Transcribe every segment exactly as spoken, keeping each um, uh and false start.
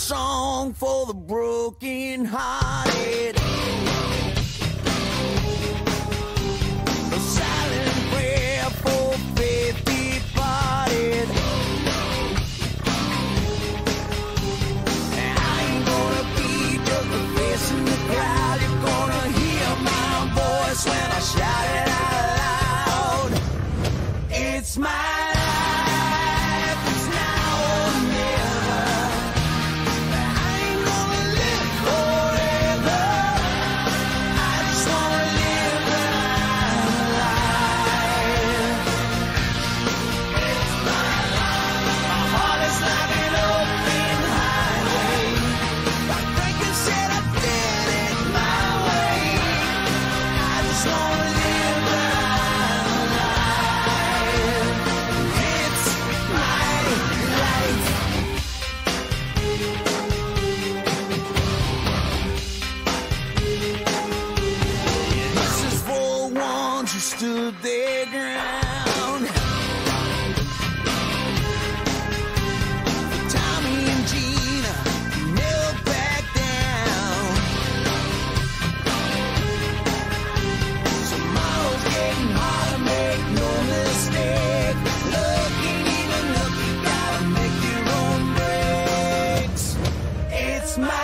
song for the broken hearted. A silent prayer for faith departed. And I ain't gonna be just a face in the crowd. You're gonna hear my voice when I shout it out loud. It's my stood their ground. Tommy and Gina never back down. Tomorrow's getting harder, make no mistake. Looking even look, you gotta make your own breaks. It's my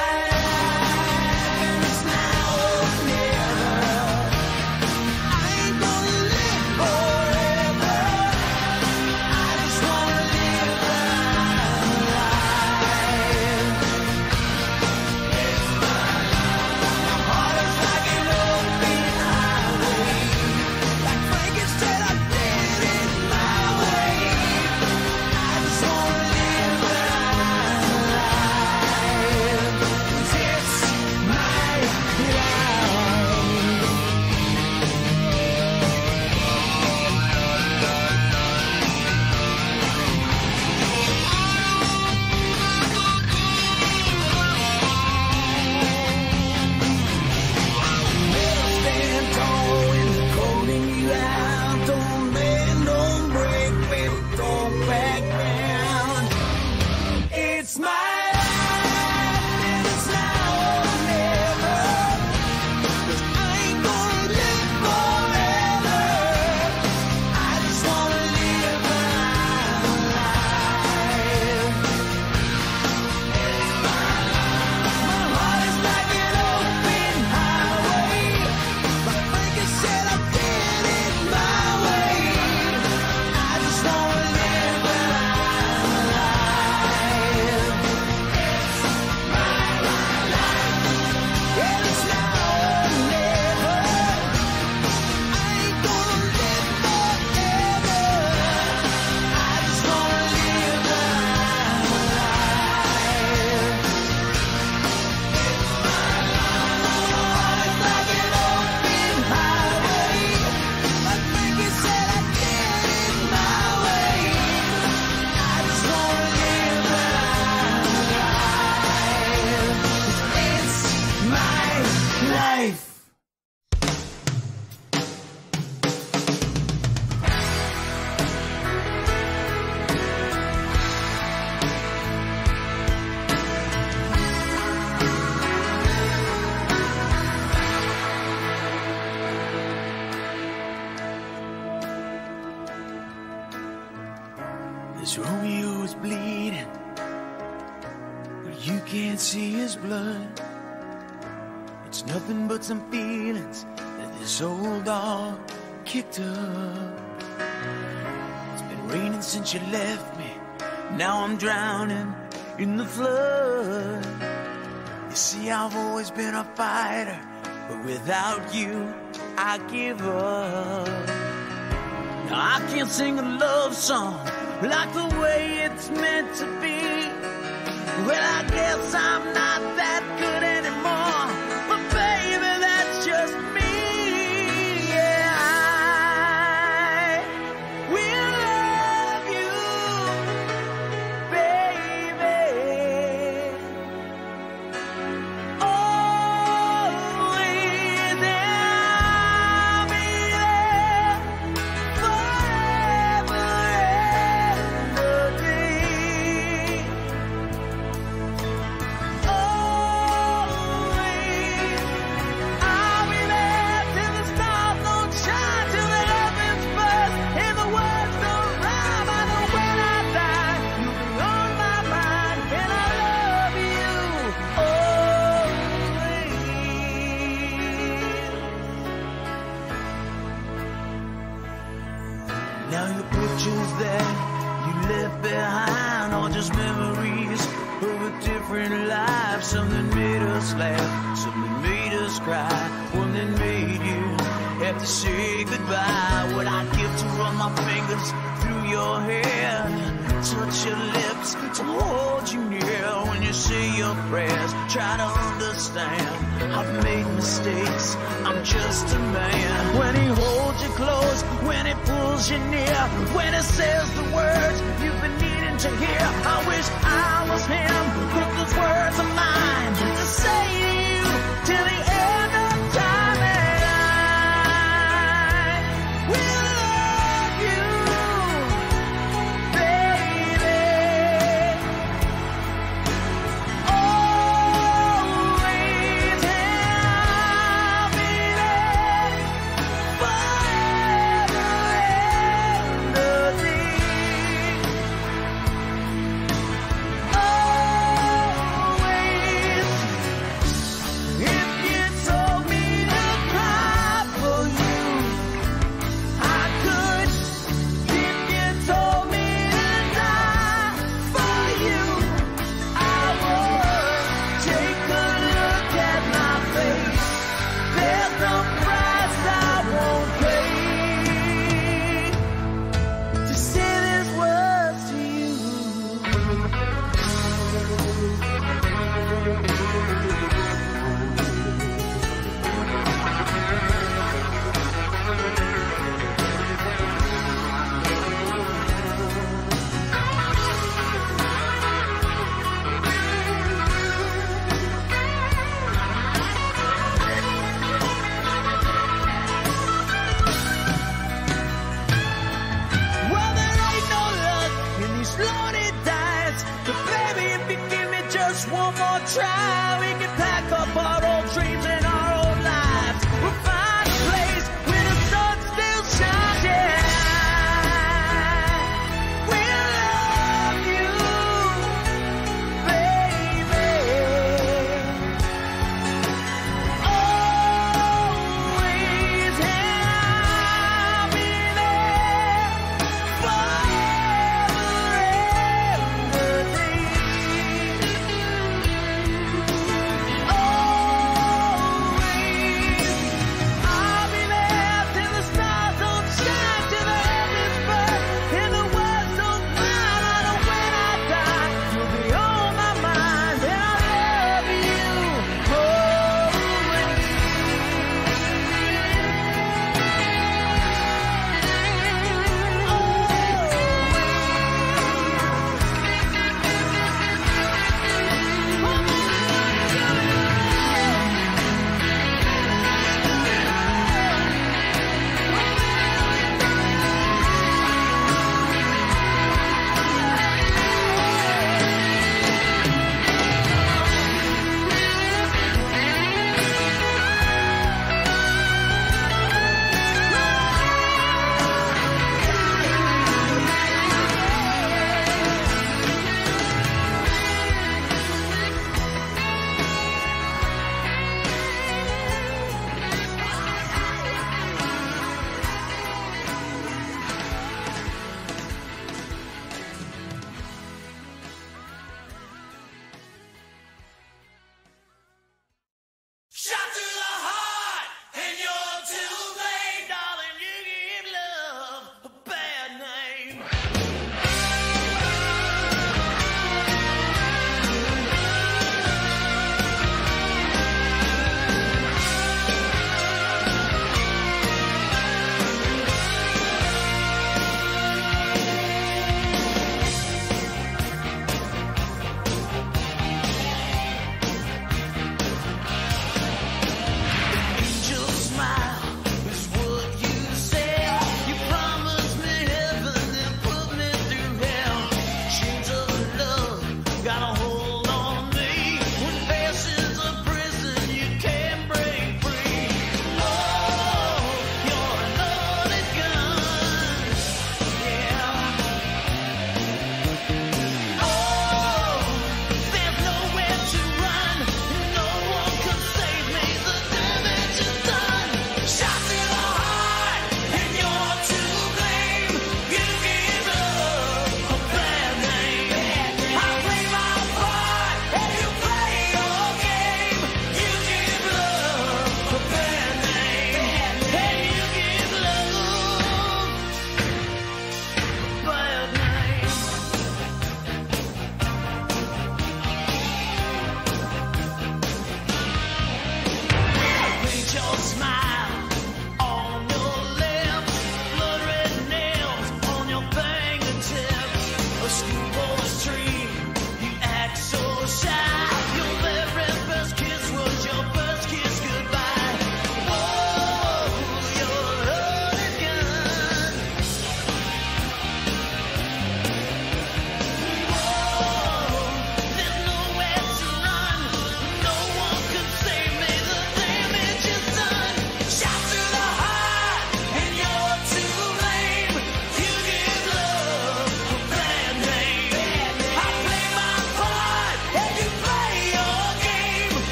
This Romeo is bleeding, but you can't see his blood. It's nothing but some feelings that this old dog kicked up. It's been raining since you left me, now I'm drowning in the flood. You see, I've always been a fighter, but without you, I give up. Now I can't sing a love song like the way it's meant to be. Well, I guess I'm not that good anymore, but baby, that's just me. Yeah, I will love you, baby, always, and I'll be there forever and a day. memories of a different life. Something made us laugh, something made us cry, one that made you have to say goodbye. What I'd give to run my fingers through your hair, touch your lips, to hold you near when you say your prayers. Try to understand, I've made mistakes, I'm just a man. When he holds you close, when he pulls you near, when he says the words you've been needing to hear. I wish I was him, put those words of mine to say to you till the end of time. And I will love you, baby, always, and I'll be there forever and a day. Always, if you told me to cry for you, I could. If you told me to die for you, I would. Take a look at my face, there's no price I won't pay to say these words to you. Well, there ain't no luck in these loaded dice, but baby, if you give me just one more try, we can pack up our old dreams and our old lives. We'll find a place where the sun still shines. Yeah, we'll love you, baby, always, and I'll be there forever and a day. Always,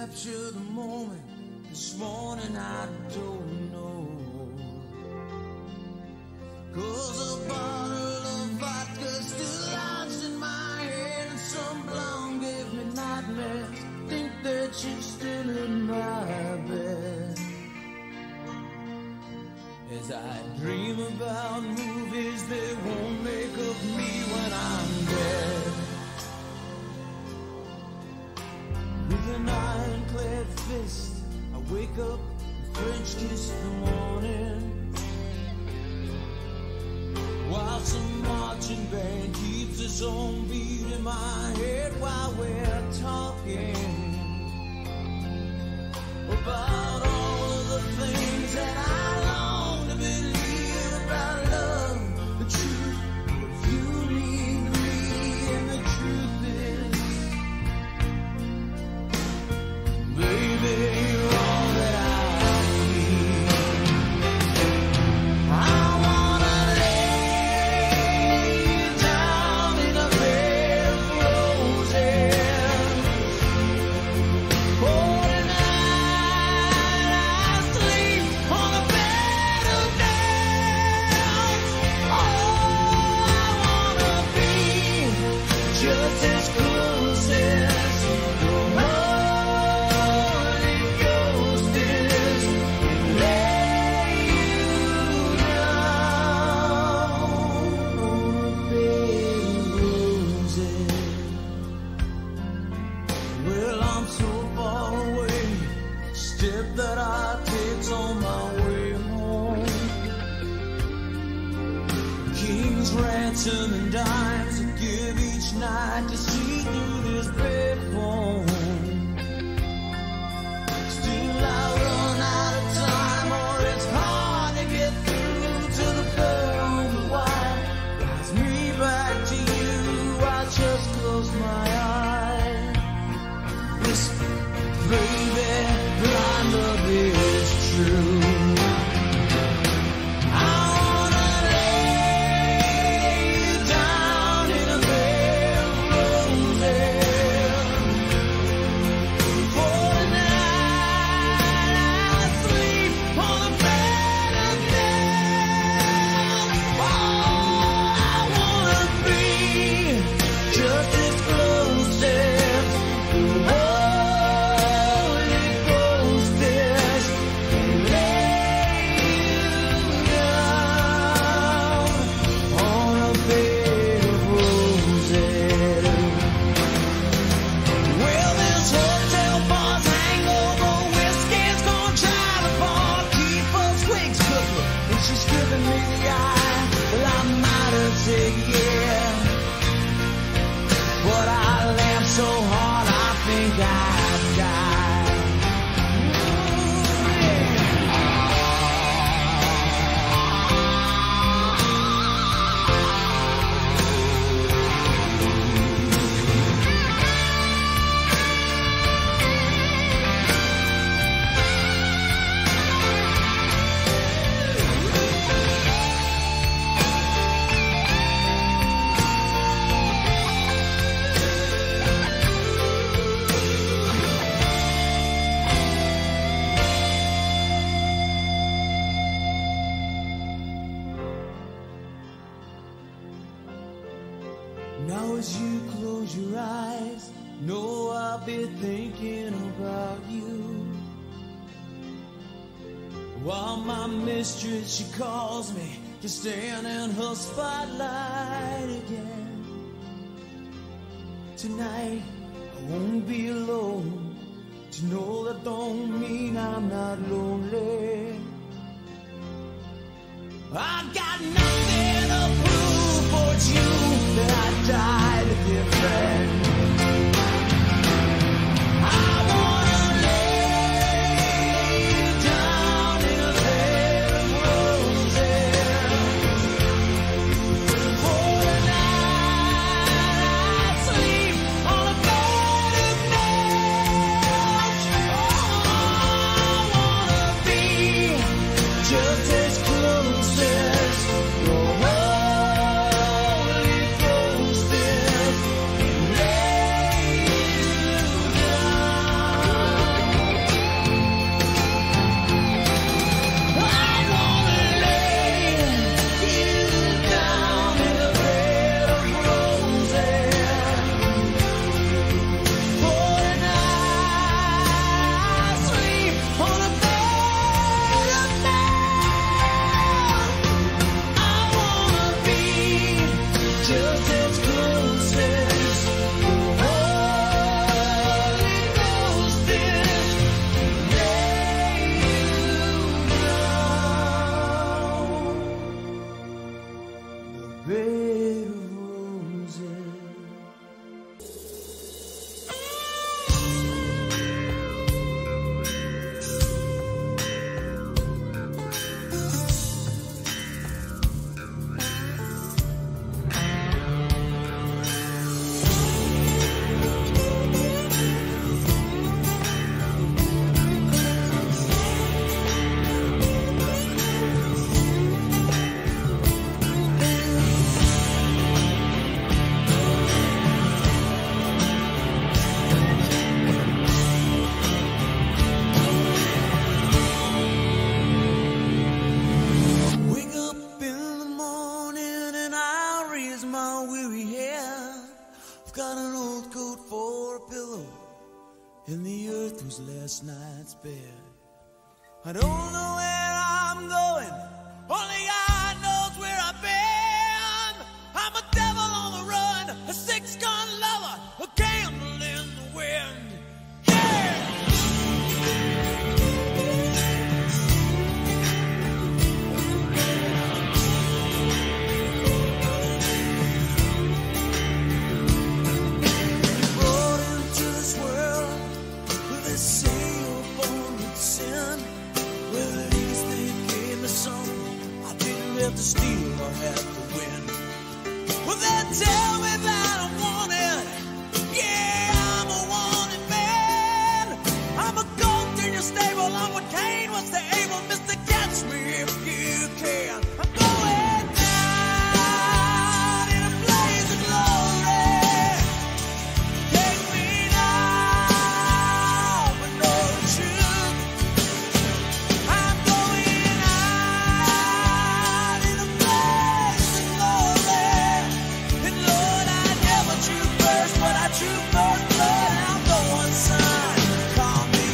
capture the moment. This morning I don't know. 'Cause a bottle of vodka still lodged in my head, and some blonde gave me nightmares. Think that she's still in my bed. As I dream about movies they won't make of me when I'm dead. With an ironclad fist I wake up and French kiss the morning, while some marching band keeps its own beat in my head while we're talking about all of the things that I long to believe about love, the truth of you need me, and the truth is, baby, you're all that I need. I wanna lay you down in a bed of roses. Oh, that I take on my way home. King's ransom and dimes I give each night to see through this bed phone. Still I run out of time, or it's hard to get through to the bird on the wire. Guides me back to you, I just close my eyes. Listen, baby, I love is true. I wanna lay you down in a bed of roses. For the night I sleep on a bed of nails. Oh, I wanna be just as close as the world. Now as you close your eyes, know I'll be thinking about you. While my mistress, she calls me to stand in her spotlight again. Tonight, I won't be alone. To know that don't mean I'm not lonely. I got nothing to prove, for it's you that I died to defend. I wanna lay you down in a bed of roses. For the night I sleep on a bed of nails. Oh, I wanna be just as close as the Holy Ghost is. bed. I don't know where I'm going, only God knows where I've been. I'm a devil on the run, a six-gun lover, a candle in the wind. To steal or have to win. Well, then tell me that I'm wanted. Yeah, I'm a wanted man. I'm a goat in your stable. I'm what Cain was to Abel. Mister, catch me if you can. I'm going down in a blaze of glory. Take me now, but know the truth. I'm going out. But I true first blood, I'm the one son. Call me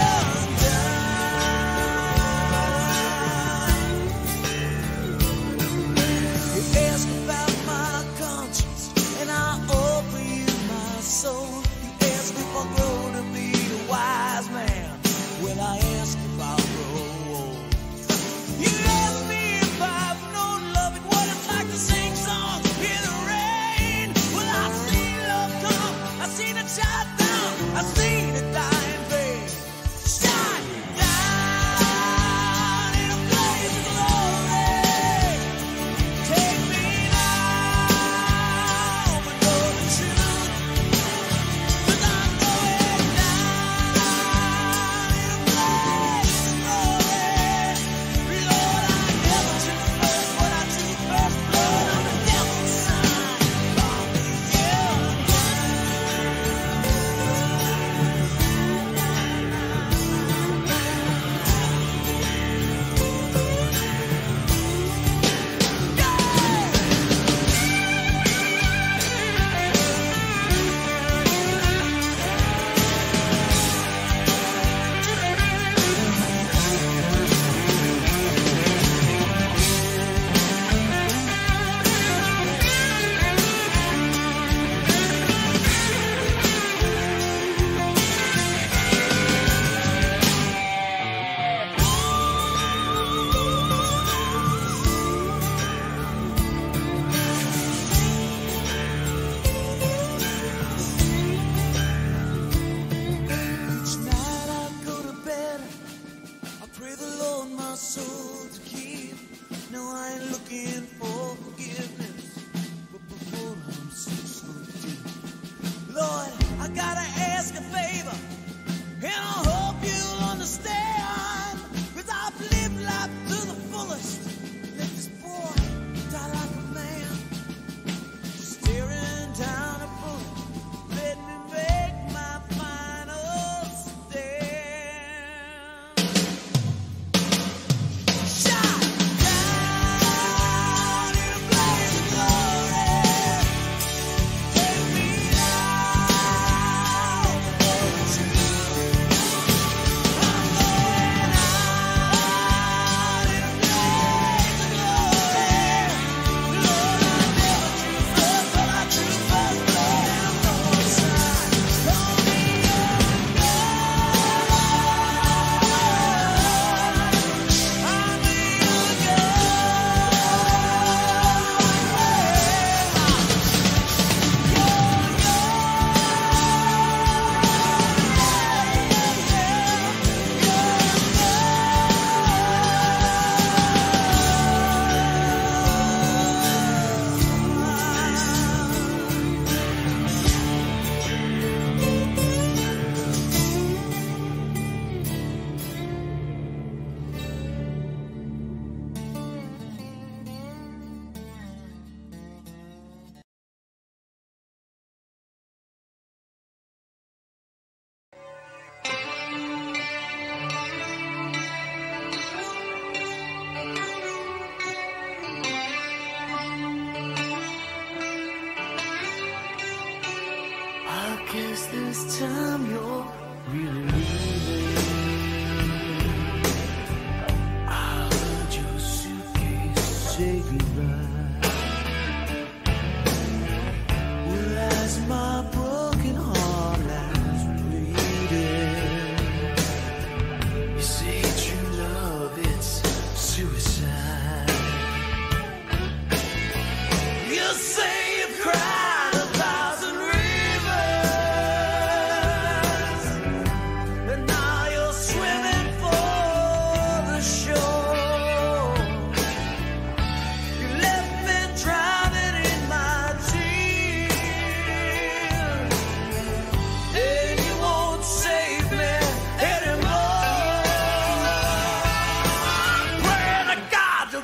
undone. You ask about my conscience, and I offer you my soul. You ask if I grow to be a wise man. Well, I ask if I'll grow old. You ask me if I've known love and what it's like to sing songs in the rain. Well, I've seen love come, I've seen it shot down, I've seen it die in vain. Shot down in a blaze of glory. Take me now, but know the truth. 'Cause I'm going down in a blaze of glory. Lord, I never took first, but I took first blood. I'm the devil's son. Call me Each night I go to bed, I pray the Lord my soul to keep. No, I ain't looking for forgiveness, but before I'm six foot deep. Lord, I gotta ask a favor, and I hope you'll understand. 'Cause I've lived life to the fullest. Let this boy die like a man, staring down a bullet. Let me make my final stand. Shot down in a blaze of glory. Take me now, but know the truth. I'm going out in a blaze of glory. Lord, I never drew first, but I drew first blood. I'm the one son. Call me undone. I'm the I guess this time you're really leaving.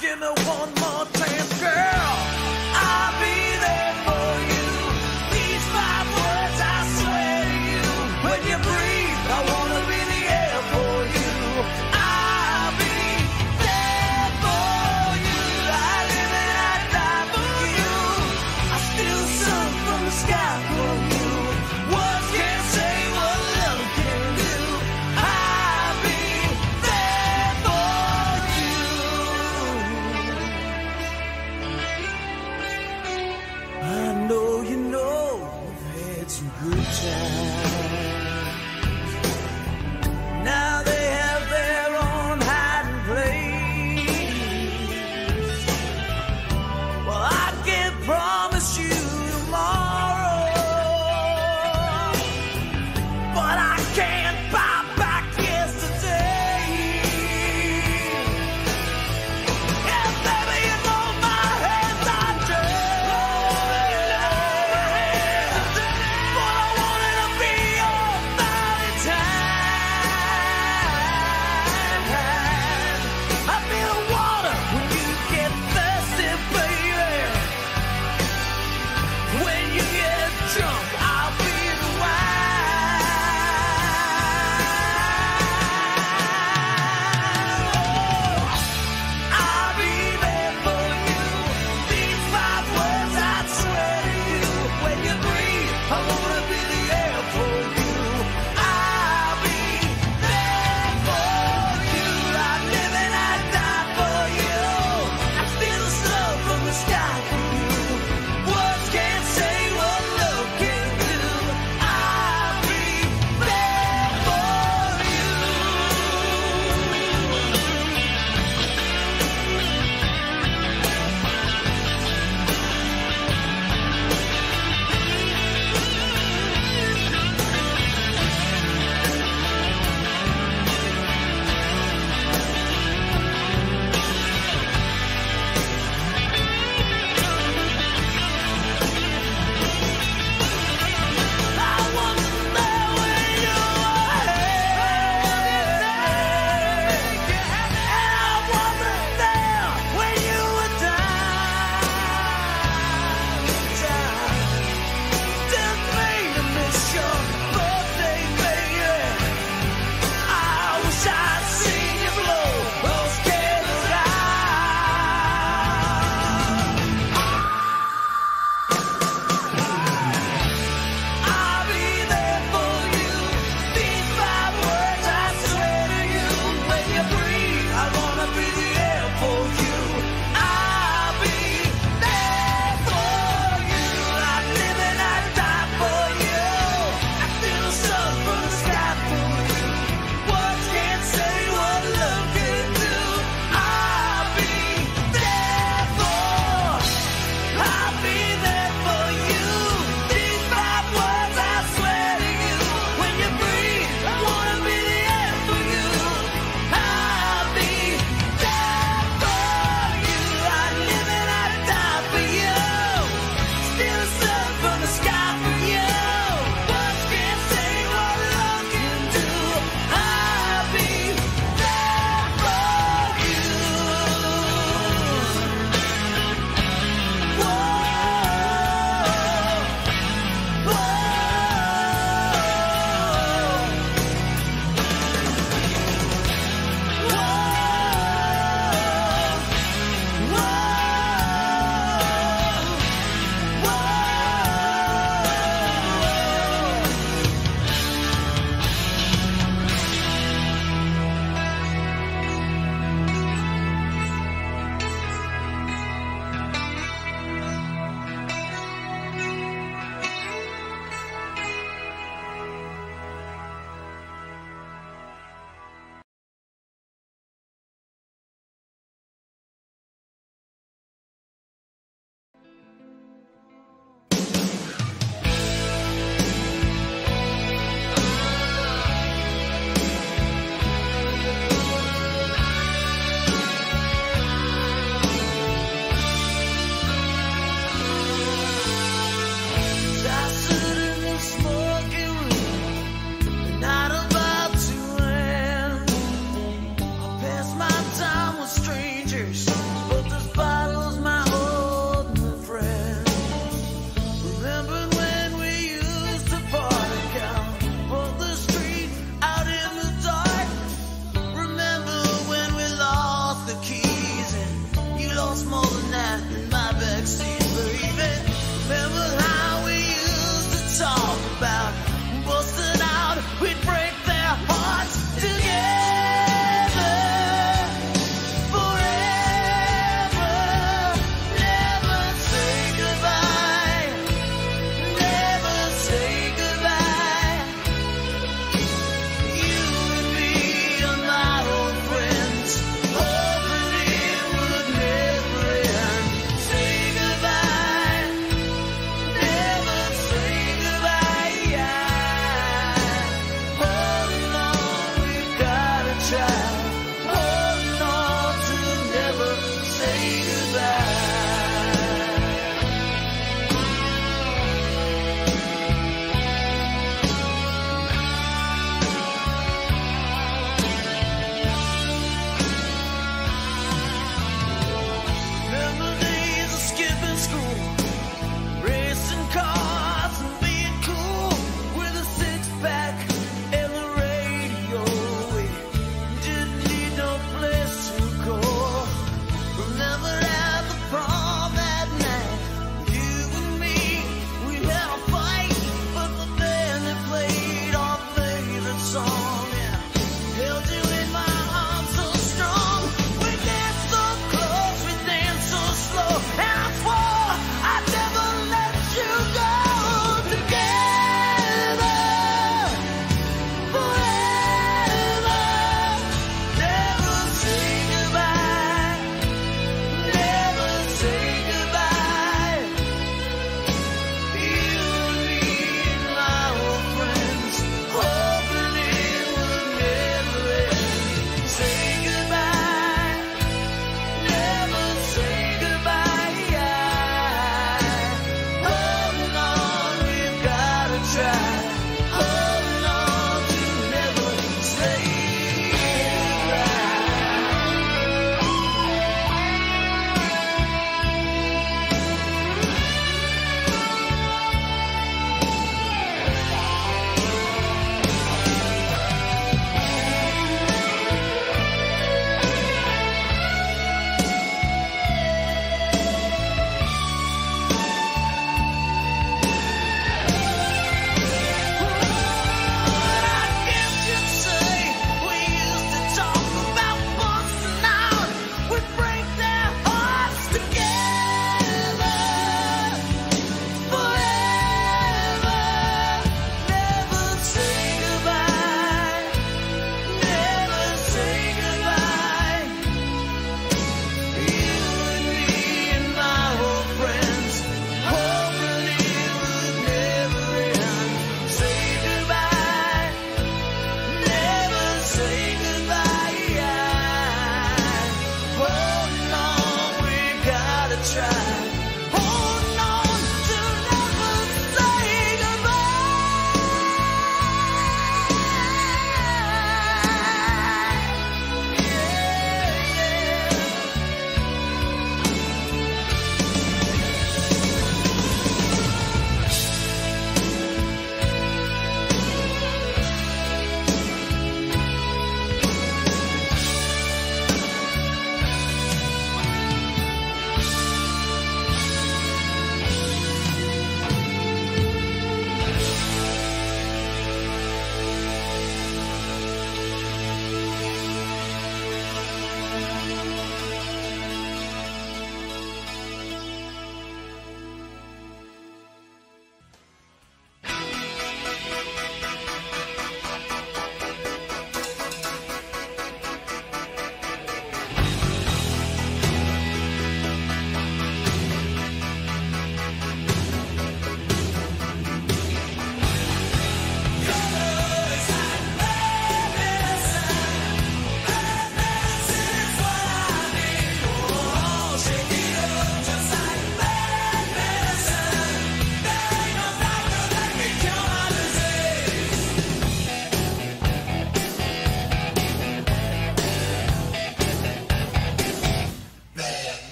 give me one more chance, girl. I'll be there for you. These five words I swear to you. When you breathe, I wanna be the air for you. I'll be there for you. I live and I die for you. I steal sun from the sky for you. Words can't say what love can do. I'll be there for you.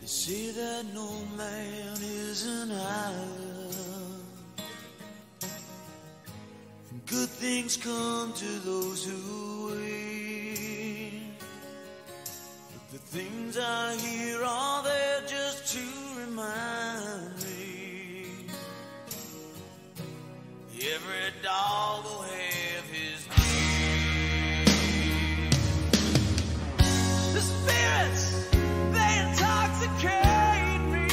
Say that no man is an island, and good things come to those who wait. But the things I hear are there just to remind me every dog will have his day. The spirits, intoxicate me.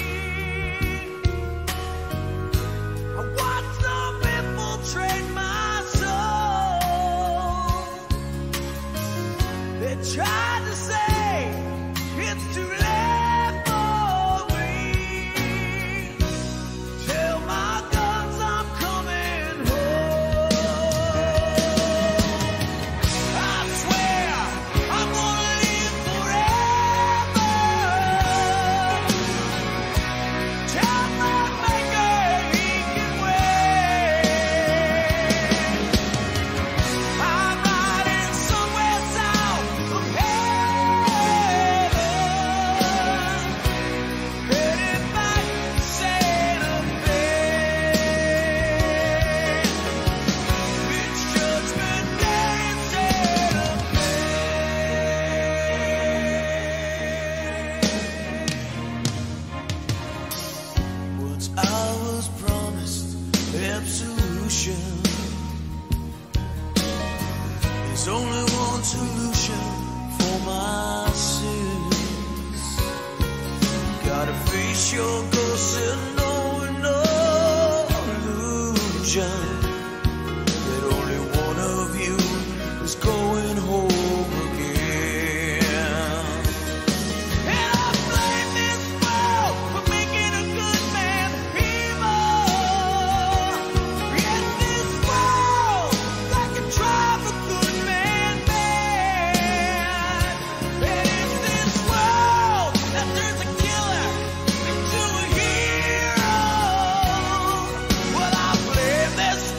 I watch them infiltrate my soul. They tried to say it's too late for me. Tell my guns I'm coming home. I swear I'm gonna live forever. Tell my maker he can wait. I'm riding somewhere south of heaven, headed back to Santa Fe. It's Judgment Day in Santa Fe. Once I was promised absolution. There's only one solution for my sins. Gotta face your ghost and know no illusion that only one of you is going home again. And I blame this world for making a good man evil. Yes, this world that can drive a good man mad. And it's this world that turns a killer into a hero. Well, I blame this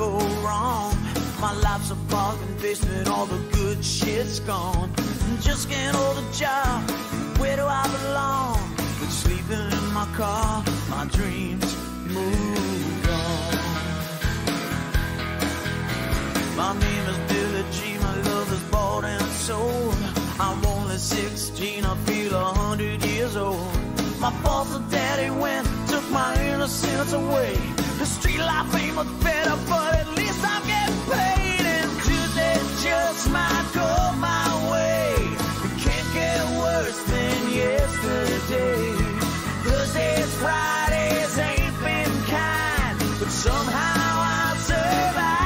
go wrong. My life's a bargain basement, all the good shit's gone. Just can't hold a job, where do I belong? But sleeping in my car, my dreams moved on. My name is Billy G, my love is bought and sold. I'm only sixteen, I feel a hundred years old. My foster daddy went, took my innocence away. The street life ain't much better, but at least I'm getting paid. And Tuesday just might go my way. It can't get worse than yesterday. Thursdays, Fridays ain't been kind, but somehow I survived.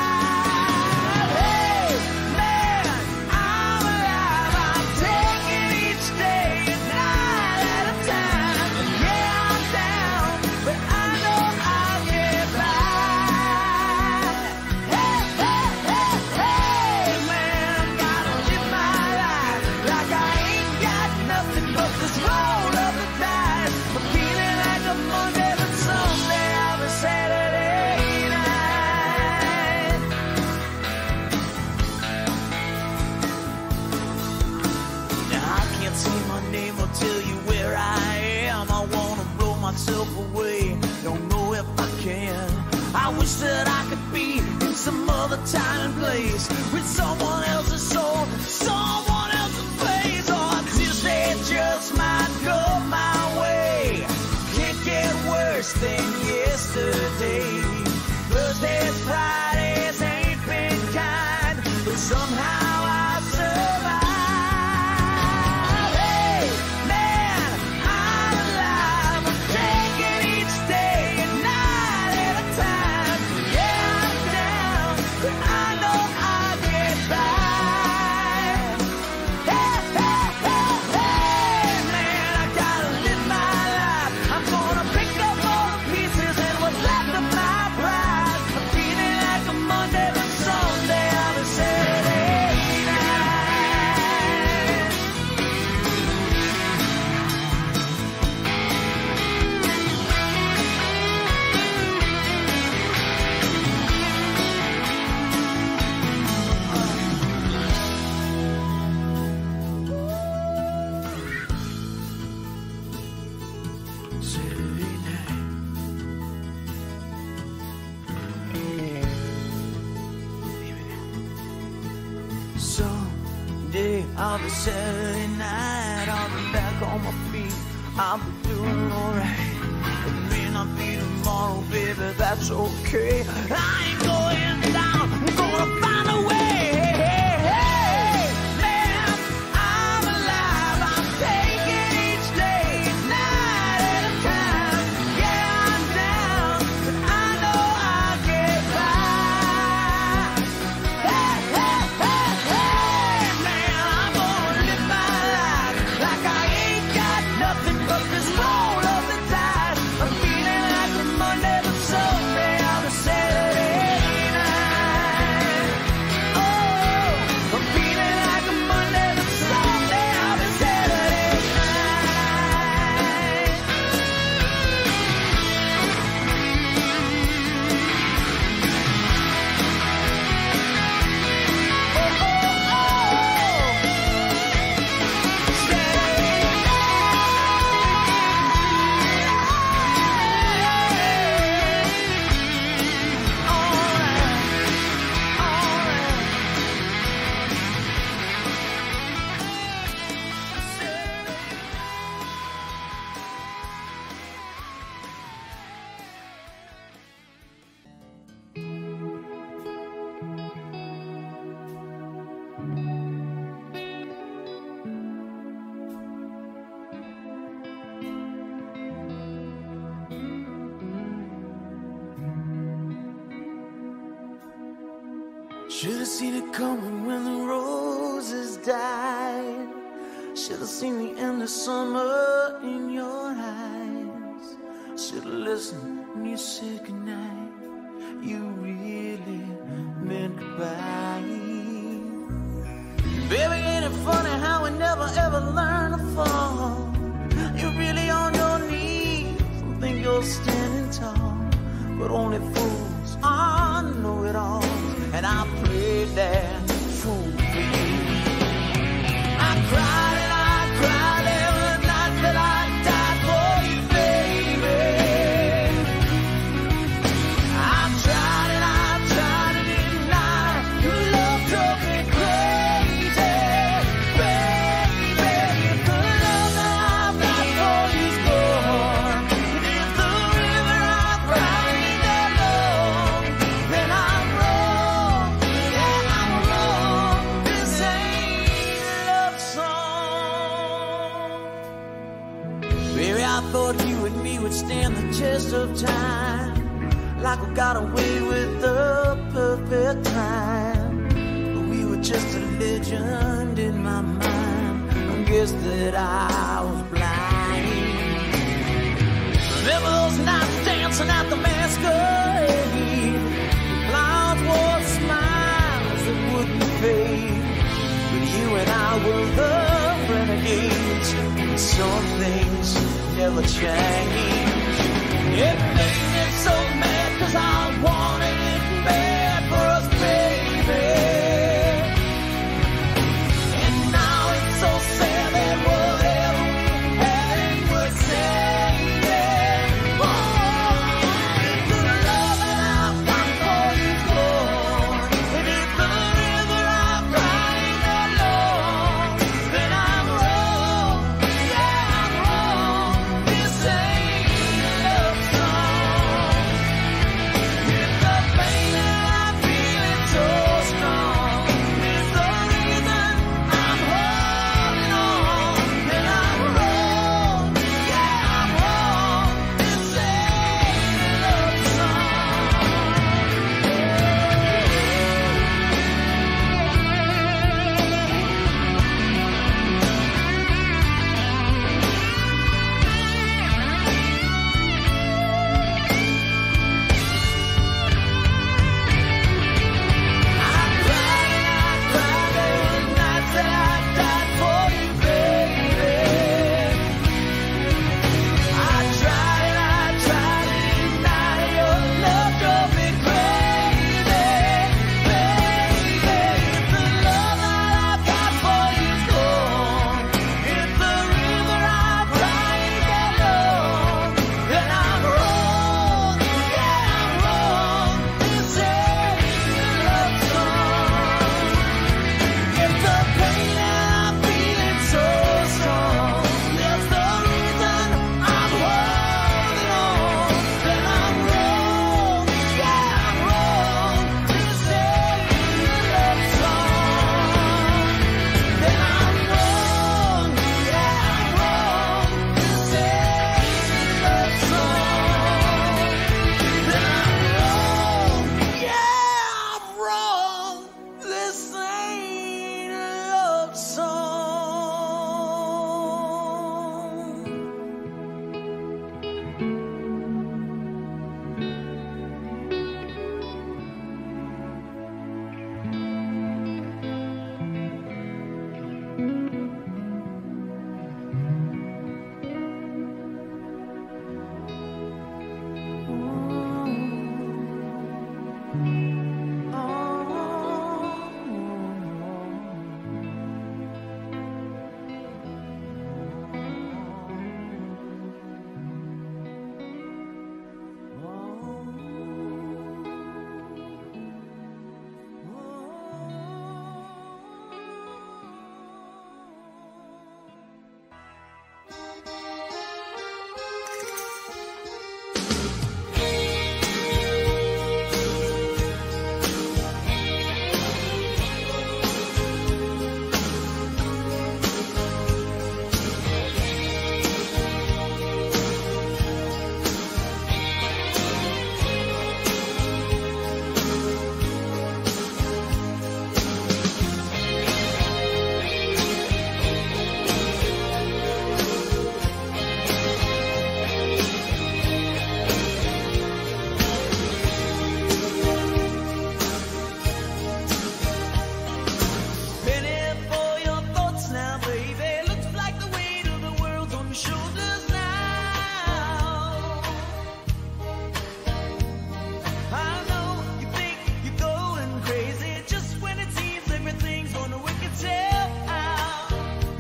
Away, don't know if I can. I wish that I could be in some other time and place, with someone else's soul, someone else's face. Or Tuesday just might go my way. Can't get worse than yesterday. Thursdays, Fridays ain't been kind, but somehow I survived. I'll be Saturday night, I'll be back on my feet, I'll be doing alright. It may not be tomorrow, baby, that's okay. I ain't going down, I'm gonna find a way. Should've seen it coming when the roses died. Should've seen the end of summer in your eyes. Should've listened when you said goodnight. You really meant goodbye. Baby, ain't it funny how we never ever learn to fall? You're really on your knees and think you're standing tall, but only fools are no it all, and I played that fool for you. I cried and I cried every night that I died for you, baby. I tried and I tried to deny your love drove me crazy, baby. If the love that I've got for you's gone, and if the river I've cried ain't that long, then I'm wrong, yeah, I'm wrong. This ain't a love song. Baby, I thought you and me would stand the test of time, like we got away with the perfect time. But we were just a legend in my mind. I guess that I was blind. Remember those nights dancing at the masquerade? Flowers wore smiles that wouldn't fade. But you and I were the renegades, and some things never change. It made me so mad 'cause I wanted it bad for us, baby. And now it's so sad that whatever we had ain't worth saving. Oh, if the love that I've got for you's gone, and if the river I've cried ain't that long, then I'm wrong, yeah, I'm wrong. This ain't a love song.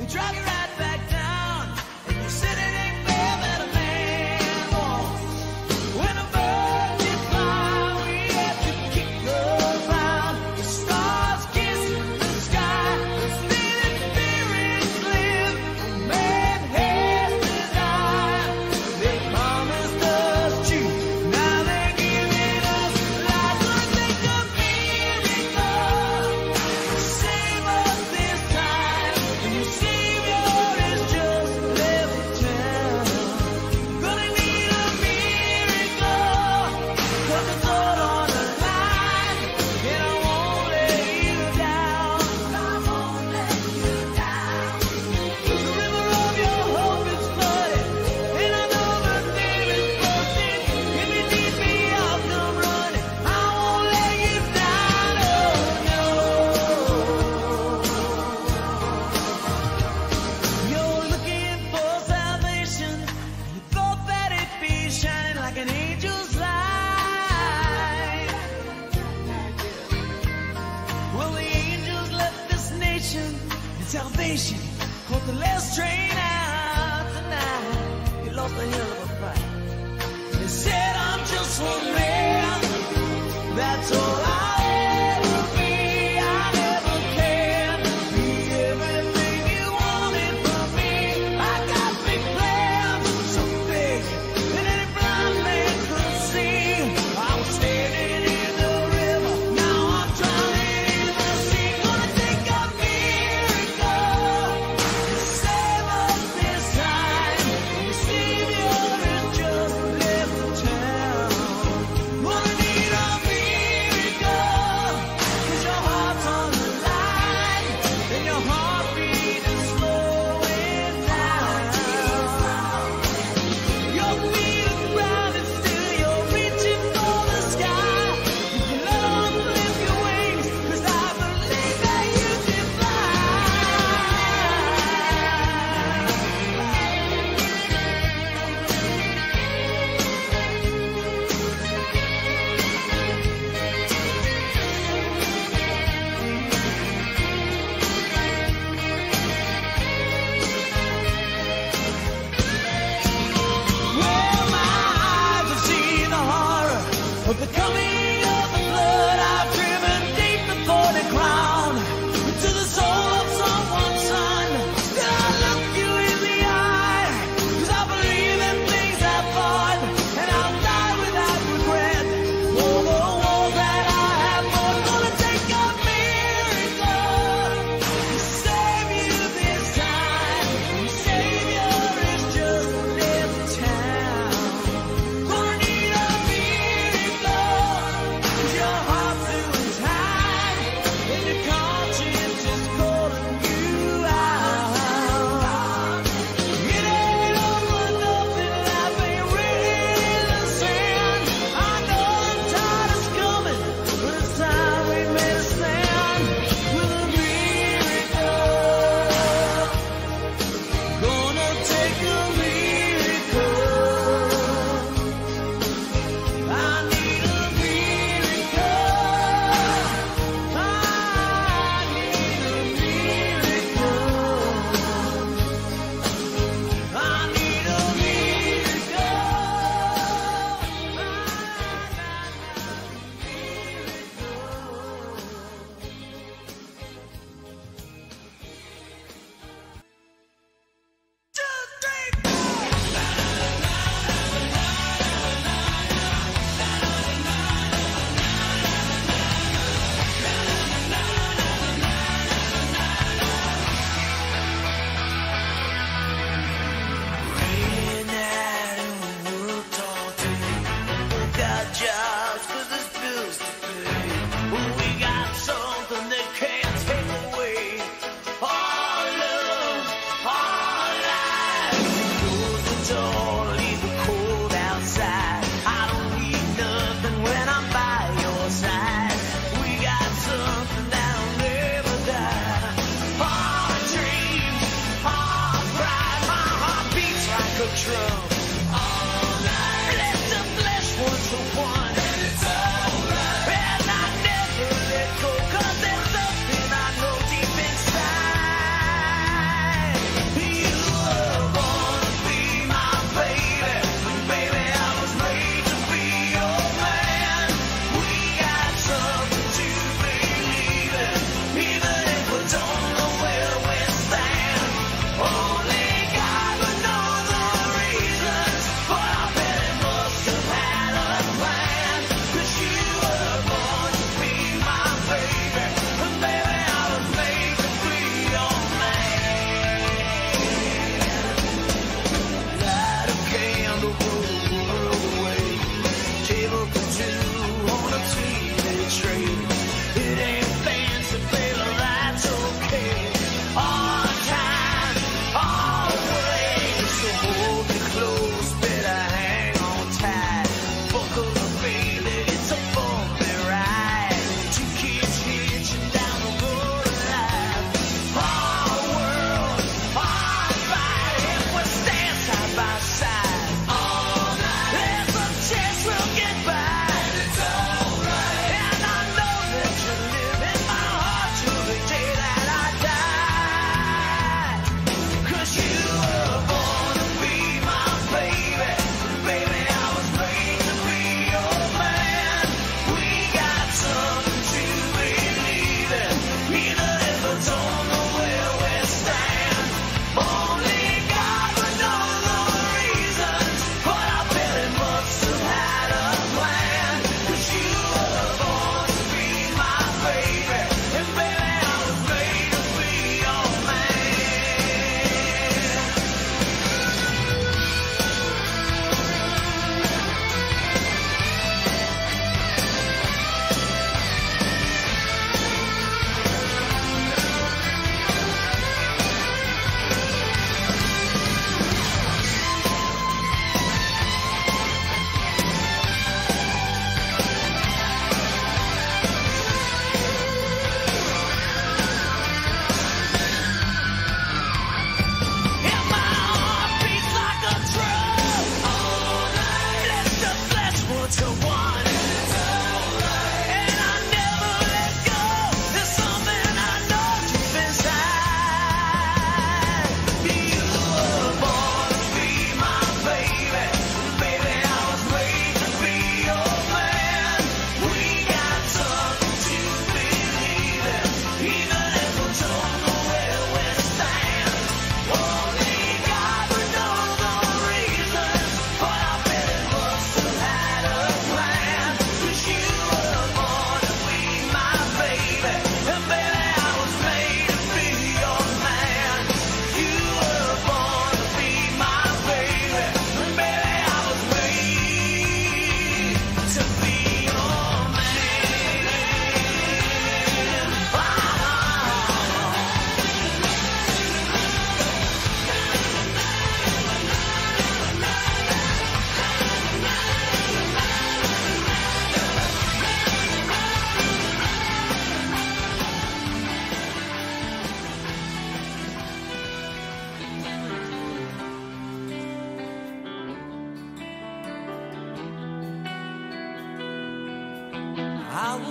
drop you right back down, and you sit and ain't fair that a man wants. When a bird did fly, we had to kick the ground. The stars kiss the sky, the stealing spirits live. Man has desire, they promised us truth, now they're giving us lies. Gonna take a miracle, save us this time, and your Savior is just left town. Gonna need a miracle, 'cause it's all on the line, and I won't let you down. I won't let you down. The river of your hope is flooded, and I know the name is busted. If you need me, I'll come running. I won't let you down, oh no. You're looking for salvation, you thought that it'd be shining like an angel's light. Well, the angels left this nation, and salvation caught the last train out tonight. You lost a hell of a fight. They said I'm just one man, that's all I'll ever be. I never can be everything you wanted from me. I got big plans, so big that any blind man could see. I was standing in the river, now I'm drowning in the sea. Gonna take a miracle, save us this time. Your Savior is just left town. Gonna need a miracle, 'cause your heart's on the line, and your heartbeat is slowing down. Your feet are grounded still, you're reaching for the sky. You can let on flip your wings, 'cause I believe that you can fly. Well, my eyes have seen the horror of the coming of the flood. I've driven deep before the ground into the soul of someone's son. Did I look you in the eye? 'Cause I believe in things that fought, and I'll die without regret. For the walls that I have fought, gonna take a miracle to save you this time. Your Savior is just left town. Gonna need a miracle, 'cause your heart's doing time, and your conscience is calling you out. It ain't all for nothing, life ain't written in the sand. I know the tide is coming, but it's time we made a stand with a miracle. Gonna take a miracle. I need a miracle. I need a miracle. I need a Rain and worked all day. Got jobs 'cause there's bills to pay. We got something they can't take away. Our love, our life. Close the door, leave the cold outside. I don't need nothing when I'm by your side. We got something that'll never die. Our dreams, our pride. My heart beats like a drum. All night, let the flesh one to one. And it's alright. And I never let go, 'cause there's something I know deep inside.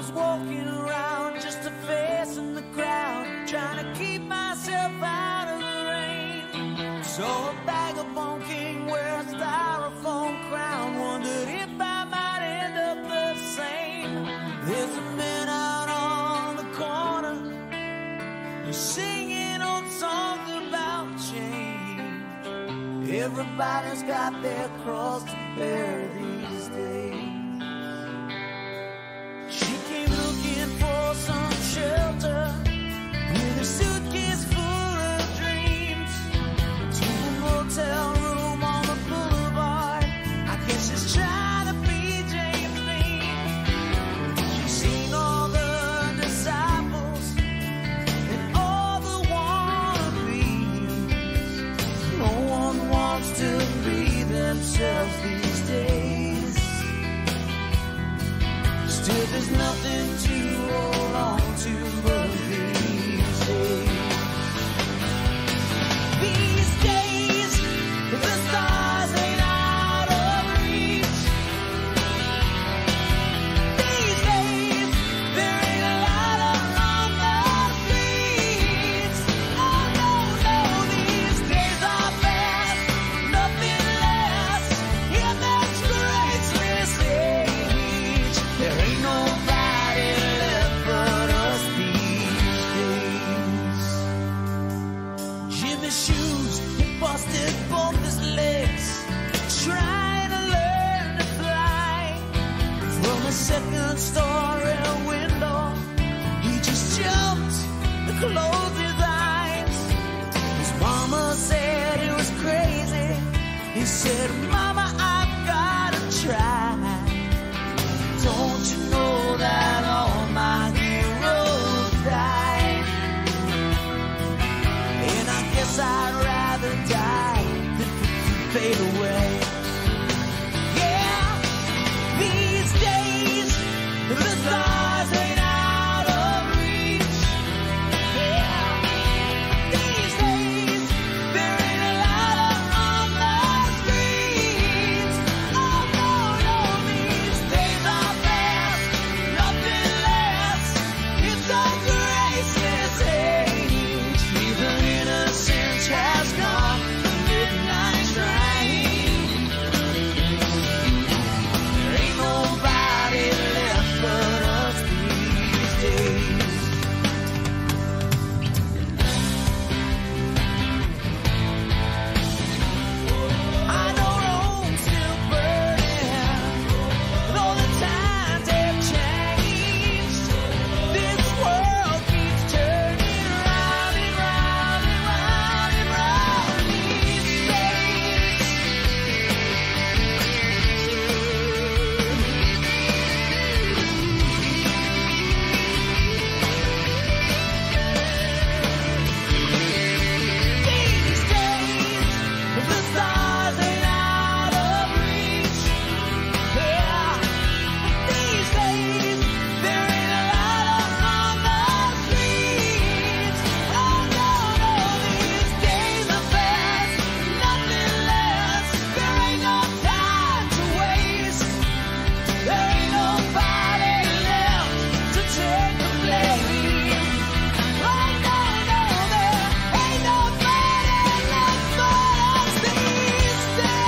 was walking around just a face in the crowd, trying to keep myself out of the rain. Saw a vagabond king wear a styrofoam crown, wondered if I might end up the same. There's a man out on the corner, he's singing old songs about change. Everybody's got their cross to bear these days. She came looking for some shelter with a suitcase full of dreams, to a motel room on the boulevard. I guess she's trying to be James Dean. She's seen all the disciples and all the wannabes. No one wants to be themselves these days. Still, there's nothing to hold on to but these days. These days, the stars ain't out of reach. These days, there ain't a light along the streets. Oh no, no, these days are fast, nothing lasts in that graceless age. There ain't nobody left but us these days. Jimmy's shoes, he busted both his legs, trying to learn to fly. From a second story window, he just jumped and closed his eyes. His mama said it was crazy. He said, Mama, I've gotta try. Don't you know that all my heroes died? And I guess I'd rather die than fade away. Yeah, these days, the stars ain't out of reach. Yeah, these days, there ain't a light on the streets. Oh no, no, these days are fast, nothing lasts. It's a graceless age. Even innocence has gone, midnight's right. There ain't nobody left but us these days. I know Rome's still burning, though the times have changed. This world keeps turning round and round and round and round these days. These days, the stars ain't out of reach. Yeah, these days, there ain't a light on the streets. Oh no, no, these days are fast, nothing lasts. There ain't no time to waste. There ain't nobody left to take the blame. Oh no, no, there ain't nobody left but us these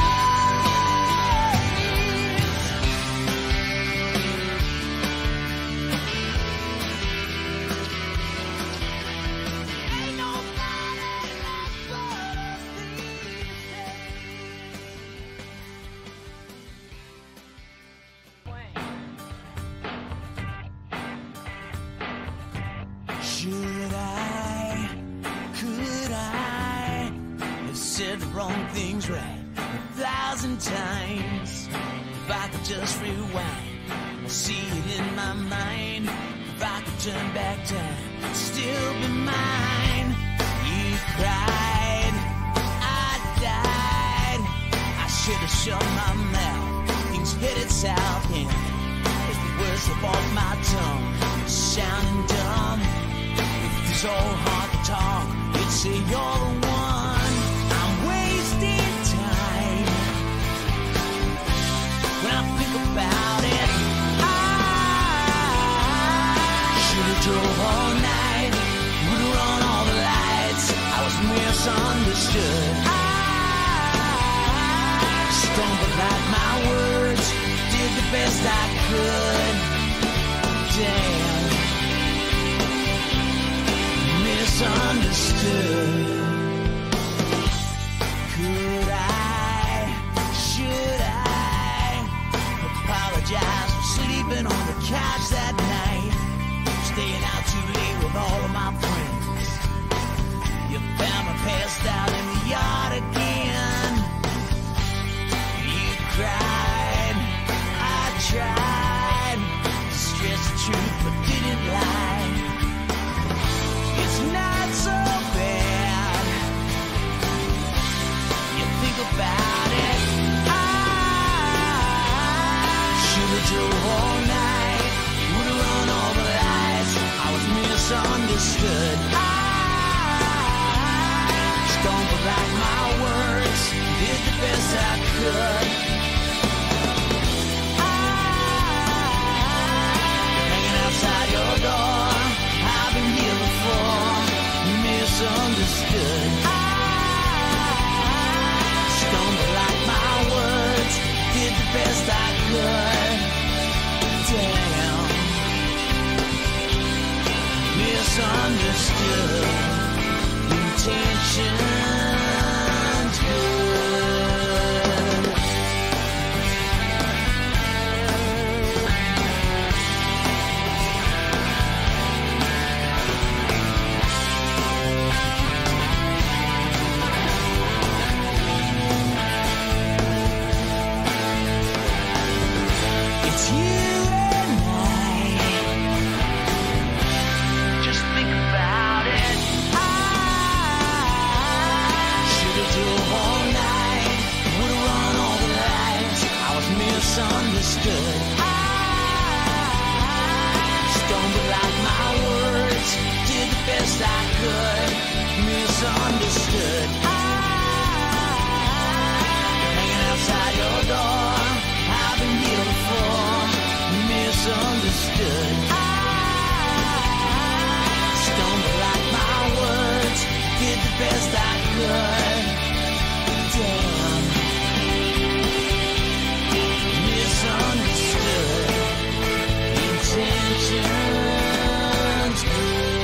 days. Ain't nobody left but us these days. Should I, could I have said the wrong things right a thousand times? If I could just rewind, see it in my mind. If I could turn back time, still be mine. You cried, I died. I should have shut my mouth. Things headed south, and as the words slip off my tongue, sounding dumb. If it's all hard to talk, you'd say you're the one. I'm wasting time. When I think about it, I misunderstood. I stumbled like my words, did the best I could. Damn, misunderstood. Could I, should I apologize for sleeping on the couch that night, staying out too late with all of my friends? You found me passed out in the yard again. You cried, I tried to stress the truth but didn't lie. It's not so bad. You think about it. I should've drove all night, would've run all the lights. I was misunderstood. I stumbled like my words, did the best I could. I hanging outside your door, I've been here before, misunderstood. I stumbled like my words, did the best I could. Damn, misunderstood. Intentions good. It's you and I. Just think about it. Misunderstood. I stumbled like my words, did the best I could. Misunderstood. I hanging outside your door, I've been here before. Misunderstood. I stumbled like my words, did the best I could. Damn, misunderstood. Intentions good.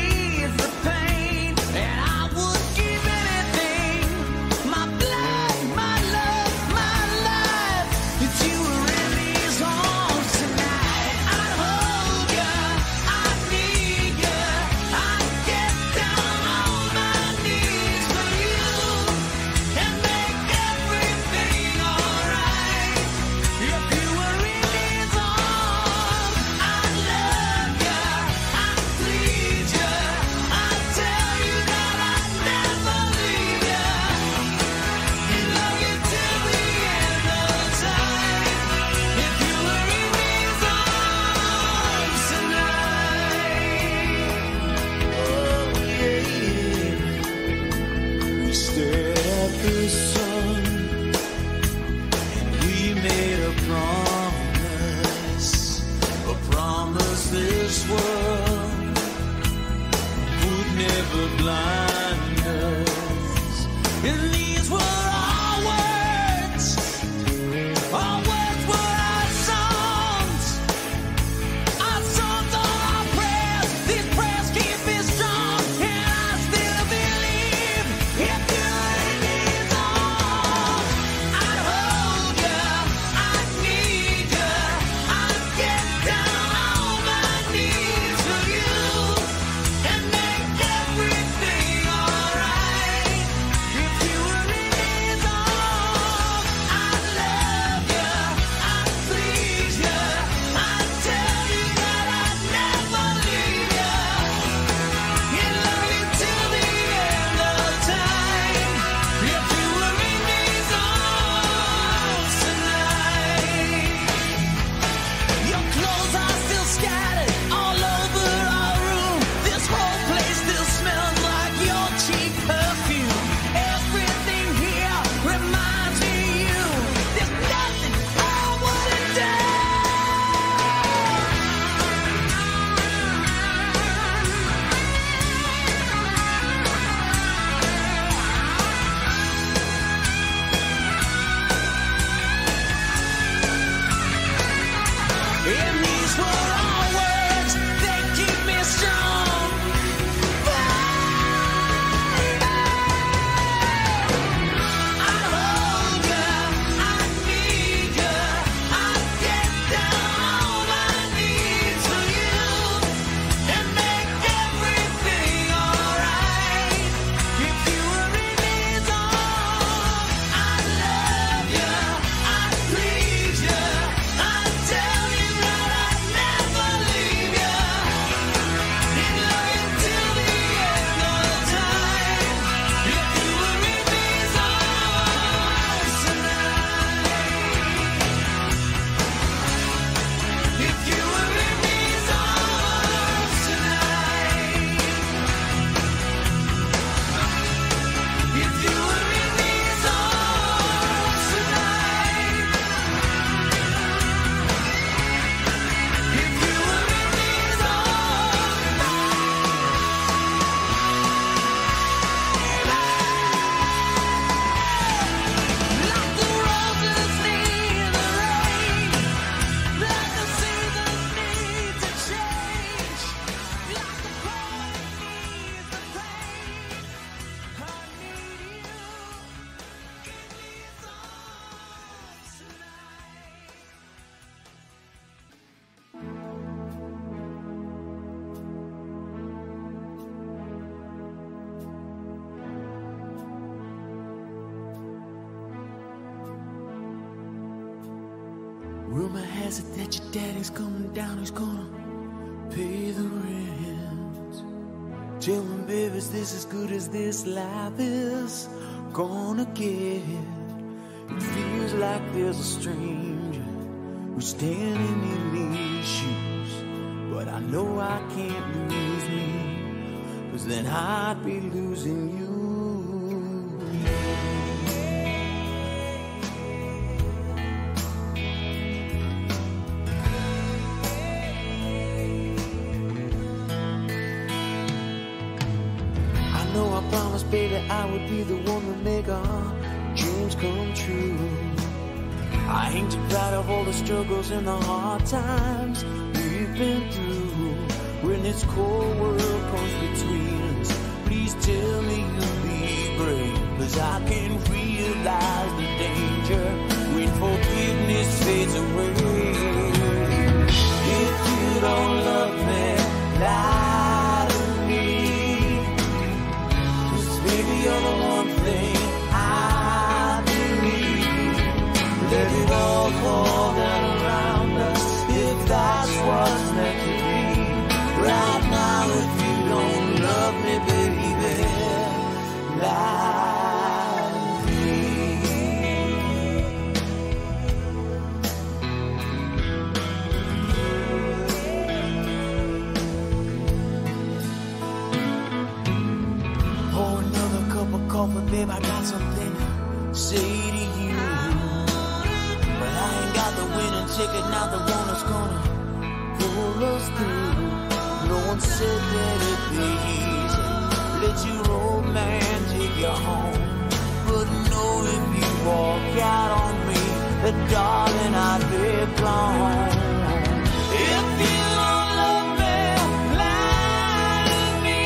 Pain, and I would give anything, my blood. this world would never blind us. And these were our words, our words were our songs, our songs are our prayers. These prayers keep me strong, and I still believe if you're in these arms, I'd hold you, I'd need you, I'd get down on my knees for you and make everything alright. If you were in these arms, I'd love you, I'd please you, I'd tell you that I'd never leave you, and love you till the end of time. If you were in these arms tonight. Your clothes are still scattered all over our room. This whole place still smells like your cheap perfume. Everything here reminds me of you. There's nothing I wouldn't do. And these were our words, they keep me strong. I'd hold you, I'd need you, I'd get down on my knees for you and make everything alright. If you were in these arms, I'd love you, I'd please you, I'd tell you that I'd never leave you, and love you till the end of time. If you were in these arms tonight. If you were in these arms tonight. If you were in these arms tonight. If you were in these arms, like the roses need the rain, like the seasons need to change, like the poet needs the pain, I need you in these arms Rumor has it that your daddy's coming down, he's gonna pay the rent. Tell him, baby, is this as good as this life is gonna get? It feels like there's a stranger who's standing in these shoes, but I know I can't lose me, 'cause then I'd be losing you. I know I promised, baby, I would be the one to make our dreams come true. I ain't too proud of all the struggles and the hard times we've been through. When this cold world comes between us, please tell me you'll be brave, 'cause I can realize the danger when forgiveness fades away. If you don't love me, lie to me, 'cause baby, you're the one thing I believe. Let it all fall down around us, if that's what's meant to be. Right now, if you don't love me, baby, lie to me. Pour another cup of coffee, babe, I got something to say to you. But I ain't got the winning ticket, not the one that's gonna pull us through. but darling, I'd be gone. If you don't love me, lie to me,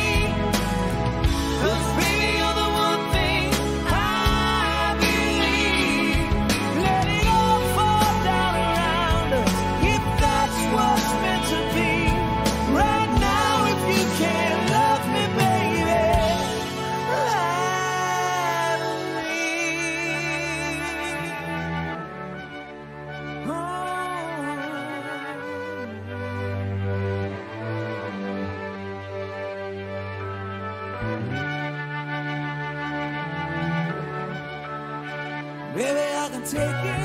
'cause baby, you're the one thing I believe. Let it all fall down around us, if that's what's meant to be. Right now, if you can't love me, baby, lie to me. Oh. Baby, I can take it.